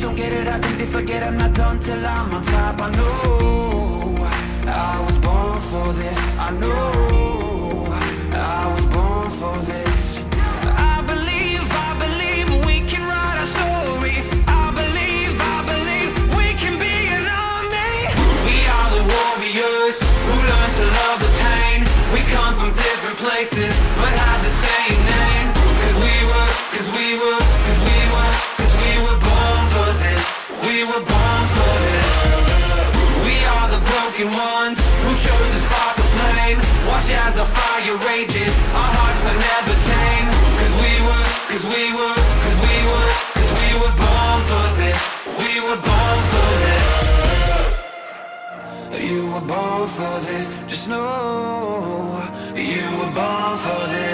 don't get it, I think they forget I'm not done till I'm on top. I know I was born for this. I know I was born for this. I believe we can write our story. I believe we can be an army. We are the warriors who learn to love the pain. We come from different places but have the same name. Cause we were born for this. We were born for this. We are the broken ones who chose to spark the flame. Watch as our fire rages, our hearts are never tame. Cause we were born for this. We were born for this. You were born for this. Just know you were born for this.